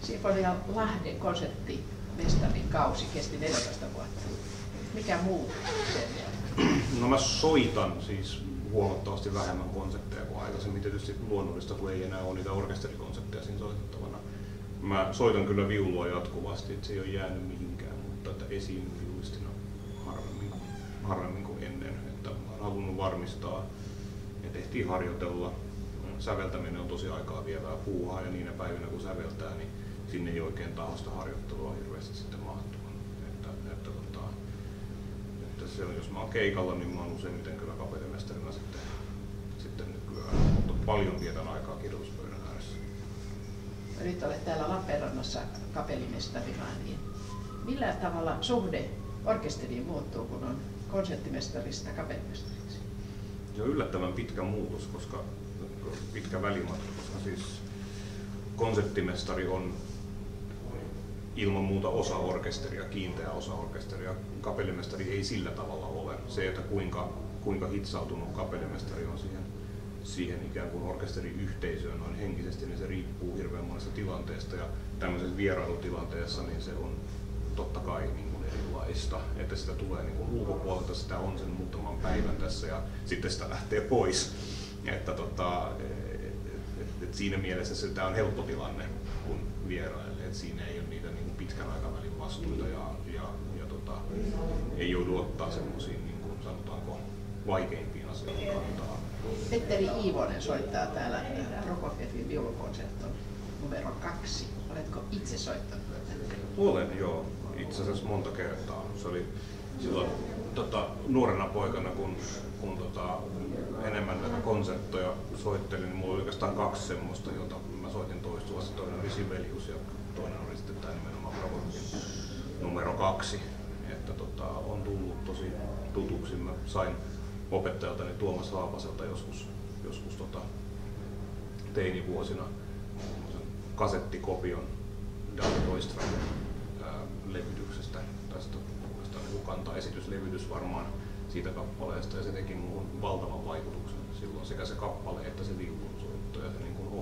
Sinfonia Lahden konserttimestarin kausi kesti 14 vuotta. Mikä muu sen jälkeen? No mä soitan siis huomattavasti vähemmän konsertteja kuin aikaisemmin. Tietysti luonnollista, kun ei enää ole niitä orkesterikonsertteja siinä soitettavana. Mä soitan kyllä viulua jatkuvasti, että se ei ole jäänyt mihinkään, mutta että esiinnyn viulistina harvemmin kuin ennen. Että mä oon halunnut varmistaa, että ehtii harjoitella. Säveltäminen on tosi aikaa vievää puuhaa ja niinä päivinä kun säveltää, niin sinne ei oikein tahosta harjoittelua hirveästi sitten mahtuu. Että se on, jos mä oon keikalla, niin mä oon useimmiten kyllä kapellimestarina sitten nykyään, mutta paljon vietän aikaa kirjoituspöydän ääressä. Nyt olet täällä Lappeenrannassa kapellimestarina, niin millä tavalla suhde orkesteriin muuttuu, kun on konserttimestarista kapellimestariksi? Se on yllättävän pitkä muutos, koska pitkä välimatka, koska siis konserttimestari on ilman muuta osa orkesteria, kiinteä osa orkesteria. Kapellimestari ei sillä tavalla ole. Se, että kuinka hitsautunut kapellimestari on siihen ikään kuin orkesteriyhteisöön noin henkisesti, niin se riippuu hirveän monesta tilanteesta. Ja tämmöisessä vierailutilanteessa niin se on totta kai niin kuin erilaista, että sitä tulee niin kuin ulkopuolelta, sitä on sen muutaman päivän tässä ja sitten sitä lähtee pois. Että siinä mielessä se tämä on helppo tilanne, kun vierailee, että siinä ei ole niitä niin kuin pitkän aikavälin vastuita ja ei joudu ottaa semmoisiin niin kuin sanotaanko vaikeimpiin asioihin kantaa. Petteri Iivonen soittaa täällä Prokofievin viulukonserton numero 2. Oletko itse soittanut tätä? Olen joo, itse asiassa monta kertaa. Se oli silloin nuorena poikana, kun enemmän näitä konserttoja soittelin, niin mulla oli oikeastaan 2 semmoista, jota mä soitin toistuvasti. Toinen oli Sibelius ja toinen oli sitten tämä nimenomaan Prokofievin numero 2. Että on tullut tosi tutuksi. Mä sain opettajaltani Tuomas Haapaselta joskus teinivuosina kasettikopion David Oistrakhin levytyksestä. Tästä niin kantaesityslevytys varmaan siitä kappaleesta ja se teki minuun valtavan vaikutuksen silloin sekä se kappale että se viulunsoitto ja se niin kuin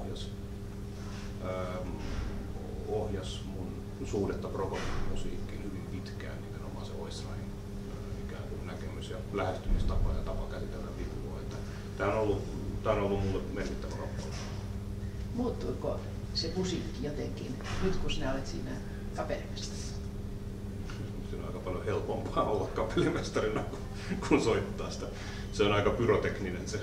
ohjas mun suhdetta Prokofiev musiikkiin hyvin pitkään, nimenomaan se Oistrachin ikään kuin näkemys ja lähestymistapa ja tapa käsitellä viulua. Tämä on ollut mulle merkittävä kappale. Muuttuiko se musiikki jotenkin nyt kun sinä olet siinä kapellimestarina? Se on aika paljon helpompaa olla kapellimestarina kun soittaa sitä. Se on aika pyrotekninen se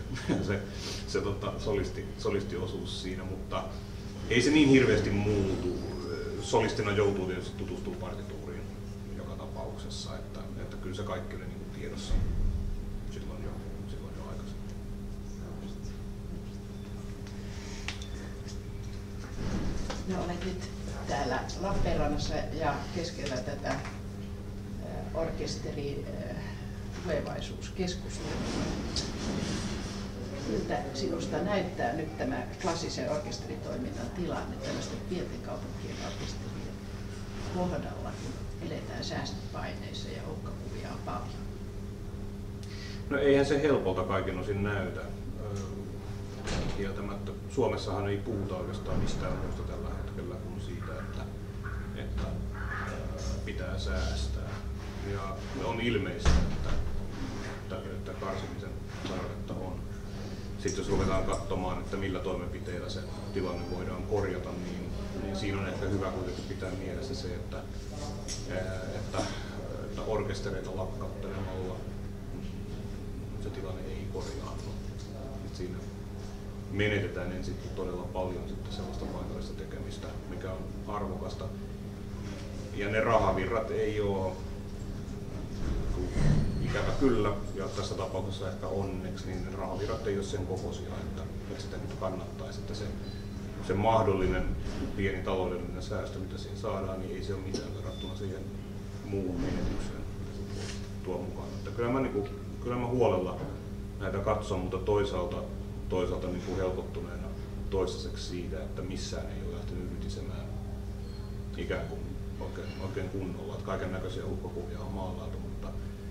solistiosuus siinä, mutta ei se niin hirveästi muutu. Solistina joutuu tietysti tutustumaan partituuriin joka tapauksessa, että kyllä se kaikki oli niin kuin tiedossa silloin jo aikaisemmin. No, olet nyt täällä Lappeenrannassa ja keskellä tätä orkesterin tulevaisuuskeskustelua. Miltä sinusta näyttää nyt tämä klassisen orkesteritoiminnan tilanne tällaisten pienten kaupunkien orkesterien kohdalla, kun eletään säästöpaineissa ja uhkakuvia on paljon? No eihän se helpolta kaikin osin näytä. Kieltämättä. Suomessahan ei puhuta oikeastaan mistään muusta tällä hetkellä kuin siitä, että pitää säästää. Ja on ilmeistä, että karsimisen tarvetta on. Sitten jos ruvetaan katsomaan, että millä toimenpiteillä se tilanne voidaan korjata, niin siinä on ehkä hyvä kuitenkin pitää mielessä se, että orkestereita lakkauttelemalla se tilanne ei korjaannu. Siinä menetetään ensin todella paljon sitten sellaista paikallista tekemistä, mikä on arvokasta. Ja ne rahavirrat ei ole ikävä kyllä, ja tässä tapauksessa ehkä onneksi, niin ne rahavirrat ei ole sen kokoisia, että sitä nyt kannattaisi. Että se mahdollinen pieni taloudellinen säästö, mitä siinä saadaan, niin ei se ole mitään verrattuna siihen muuhun menetykseen, mitä se tuo mukaan. Että kyllä mä huolella näitä katson, mutta toisaalta niin kuin helpottuneena toistaiseksi siitä, että missään ei ole lähtenyt yritysemään ikään kuin oikein kunnolla. Että kaiken näköisiä uhkakuvia on maalailtu, mutta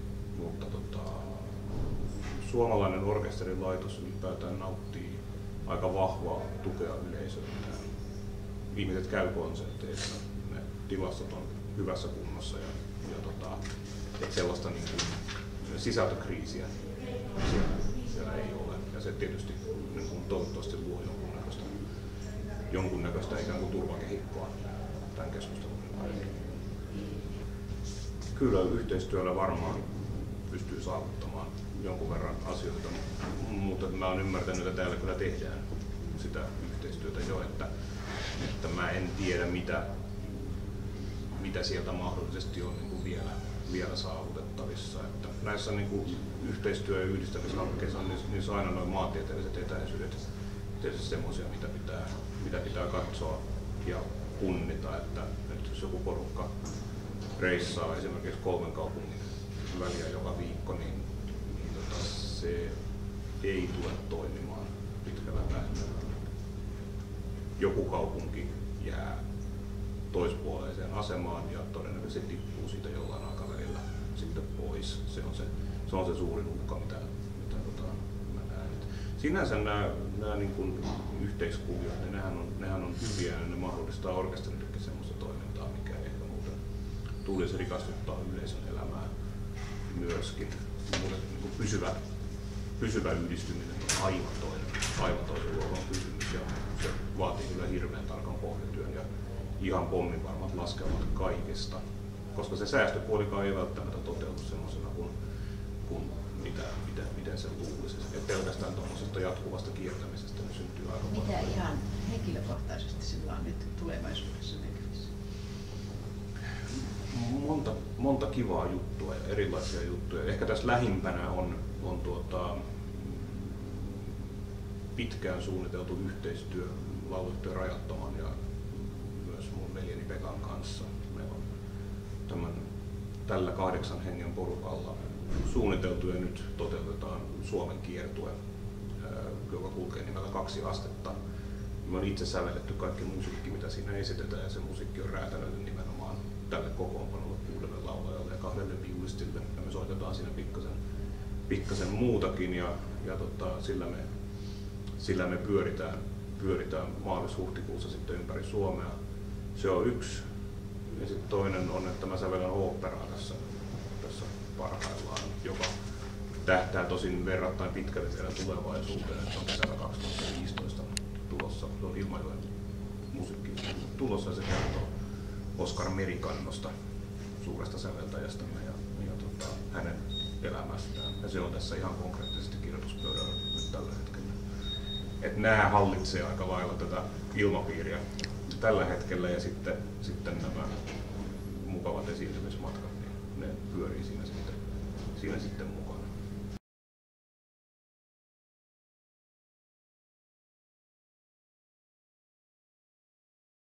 suomalainen orkesterilaitos ylipäätään nauttii aika vahvaa tukea yleisöltään. ihmiset käy konserteissa, ne tilastot on hyvässä kunnossa ja että sellaista niin kuin sisältökriisiä siellä ei ole. Ja se tietysti niin kuin toivottavasti luo jonkunnäköistä ikään kuin turvakehikkoa tämän keskustelun ympärillä. Kyllä yhteistyöllä varmaan pystyy saavuttamaan jonkun verran asioita, mutta mä oon ymmärtänyt, että täällä kyllä tehdään sitä yhteistyötä jo, että mä en tiedä mitä sieltä mahdollisesti on niin kuin vielä saavutettavissa. Että näissä niin kuin yhteistyö- ja yhdistämishankkeissa niissä on aina noin maantieteelliset etäisyydet tietysti semmoisia, mitä pitää katsoa ja punnita, että nyt jos joku porukka reissaa esimerkiksi 3 kaupungin väliä joka viikko, niin se ei tule toimimaan pitkällä tähtäimellä. Joku kaupunki jää toispuoleiseen asemaan ja todennäköisesti tippuu siitä jollain aikavälillä sitten pois. Se on se suurin uhka, mitä mä näen. Sinänsä nämä niin kuin yhteiskuviot, niin nehän on hyviä ja ne mahdollistaa orkesterillekin semmoista toimintaa, mikä ehkä muuten tulisi rikastuttaa yleisön elämää myöskin. Mutta niin pysyvä yhdistyminen on aivan toisen luokan kysymys ja se vaatii kyllä hirveän tarkan pohjatyön ja ihan pomminvarmat laskelmat kaikesta, koska se säästöpuolikaan ei välttämättä toteudu semmoisena kuin miten se luulisi. Et pelkästään tuollaisesta jatkuvasta kiertämisestä niin syntyy aika paljon. Mitä ihan henkilökohtaisesti sillä on nyt tulevaisuudessa näkyvissä? Monta kivaa juttua ja erilaisia juttuja. Ehkä tässä lähimpänä on pitkään suunniteltu yhteistyö Lauluyhtye Rajattoman ja myös mun veljeni Pekan kanssa. Meillä on tällä 8 hengen porukalla suunniteltu ja nyt toteutetaan Suomen kiertue, joka kulkee nimellä 2 astetta. Me on itse sävelletty kaikki musiikki, mitä siinä esitetään, ja se musiikki on räätälöity nimenomaan tälle kokoonpanolle 6 laulajalle ja 2 viulistille. Ja me soitetaan siinä pikkasen muutakin ja sillä me pyöritään maalis-huhtikuussa sitten ympäri Suomea. Se on yksi. Ja sitten toinen on, että mä sävellän oopperaa tässä parhaillaan, joka tähtää tosin verrattain pitkälle vielä tulevaisuuteen, että on kesällä 2015 tulossa. Se on Ilmajoen musiikki tulossa ja se kertoo Oskar Merikannosta, suuresta säveltäjästämme ja hänen elämästään. Ja se on tässä ihan konkreettisesti kirjoituspöydällä nyt tällä hetkellä. Että nämä hallitsee aika lailla tätä ilmapiiriä tällä hetkellä ja sitten nämä mukavat esiintymismatkat, niin ne pyörii siinä sitten mukaan.